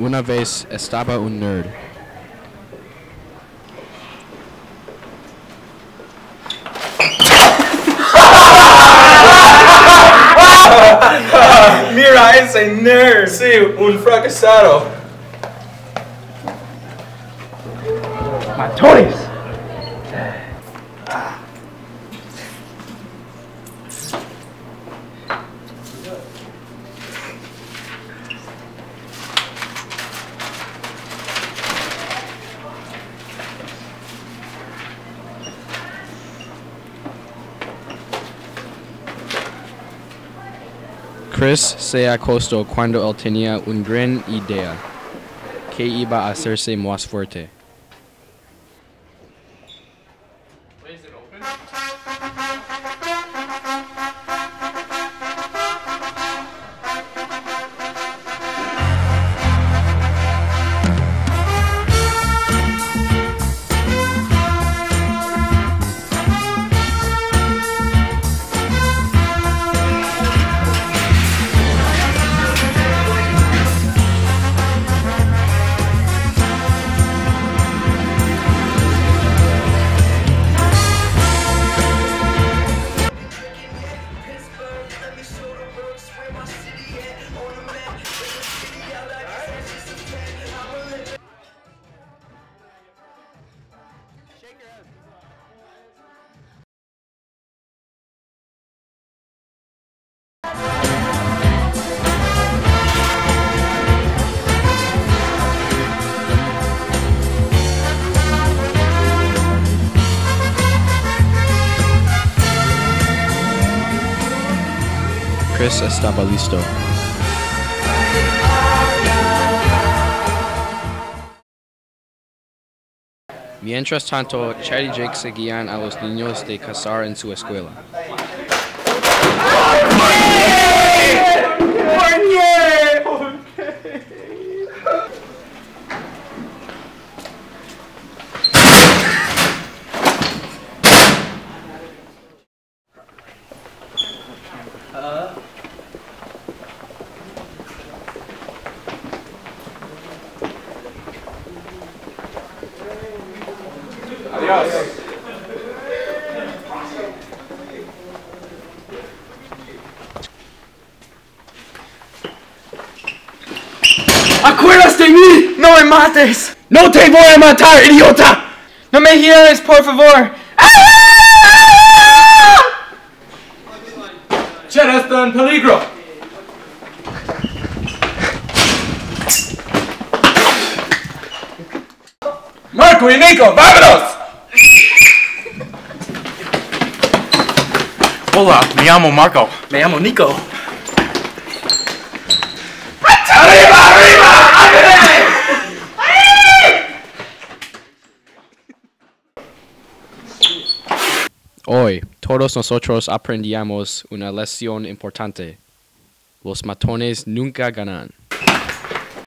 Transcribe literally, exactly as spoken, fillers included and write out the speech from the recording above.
Una vez estaba un nerd. Mira ese nerd. Sí, un fracasado. ¡Matones! Chris se acostó cuando él tenía una gran idea, que iba a hacerse más fuerte. Chris estaba listo. Mientras tanto, Chad y Jake seguían a los niños de cazar en su escuela. Adiós. ¡Acuérdate de mí! No me mates. ¡No te voy a matar, idiota! No me hieres, por favor. Chad está en peligro. Marco y Nico, vámonos. Hola, me llamo Marco. Me llamo Nico. ¡Arriba, arriba! ¡Arriba! Hoy, todos nosotros aprendíamos una lección importante. Los matones nunca ganan.